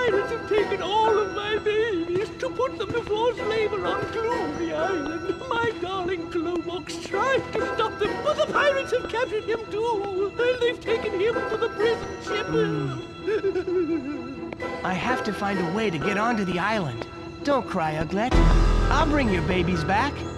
pirates have taken all of my babies to put them before slaver on Gloomy Island. My darling Gloomox tried to stop them, but the pirates have captured him too. And they've taken him to the prison ship. I have to find a way to get onto the island. Don't cry, Uglet. I'll bring your babies back.